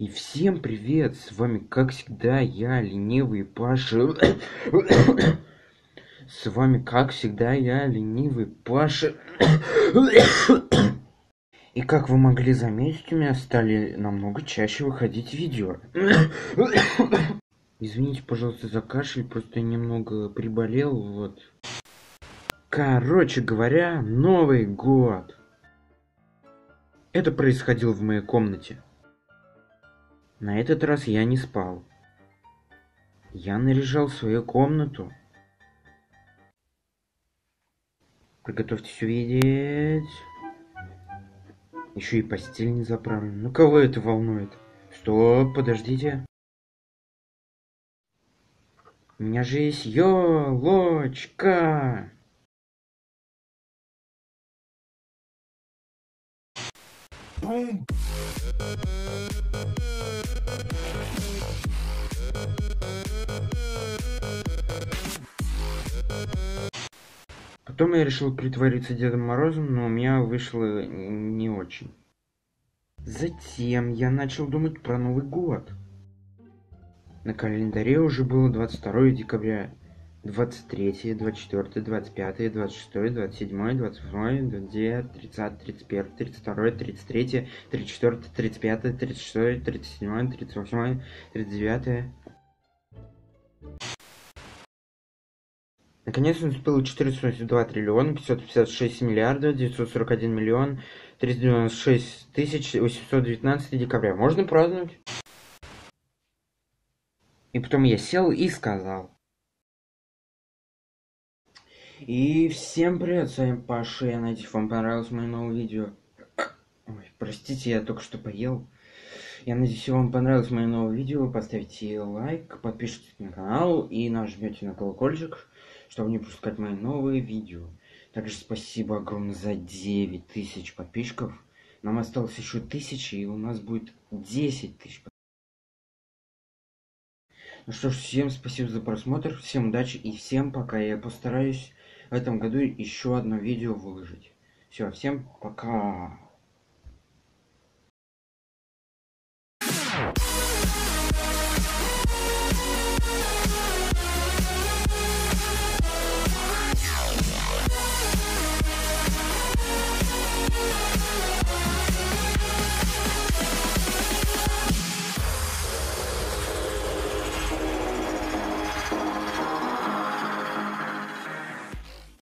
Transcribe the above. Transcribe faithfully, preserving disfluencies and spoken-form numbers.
И всем привет, с вами как всегда я, ленивый Паша. С вами как всегда я, ленивый Паша. И как вы могли заметить, у меня стали намного чаще выходить видео. Извините, пожалуйста, за кашель, просто я немного приболел, вот. Короче говоря, Новый год. Это происходило в моей комнате. На этот раз я не спал. Я наряжал свою комнату. Приготовьтесь увидеть. Еще и постель не заправлена. Ну кого это волнует? Стоп, подождите. У меня же есть ёлочка. Бум. Потом я решил притвориться Дедом Морозом, но у меня вышло не очень. Затем я начал думать про Новый год. На календаре уже было двадцать второе декабря, двадцать третье, двадцать четвёртое, двадцать пятое, двадцать шестое, двадцать седьмое, двадцать восьмое, двадцать девятое, тридцатое, тридцать первое, тридцать второе, тридцать третье, тридцать четвёртое, тридцать пятое, тридцать шестое, тридцать седьмое, тридцать восьмое, тридцать девятое. Наконец наступило четыреста восемьдесят два триллиона пятьсот пятьдесят шесть миллиардов девятьсот сорок один миллион триста девяносто шесть тысяч восемьсот девятнадцать декабря. Можно праздновать? И потом я сел и сказал. И всем привет, с вами Паша. Я надеюсь, вам понравилось мое новое видео. Ой, простите, я только что поел. Я надеюсь, вам понравилось мое новое видео. Поставьте лайк, подпишитесь на канал и нажмете на колокольчик, чтобы не пропускать мои новые видео. Также спасибо огромное за девять тысяч подписчиков. Нам осталось еще тысяча, и у нас будет десять тысяч. Ну что ж, всем спасибо за просмотр, всем удачи и всем пока. Я постараюсь в этом году еще одно видео выложить. Все, всем пока.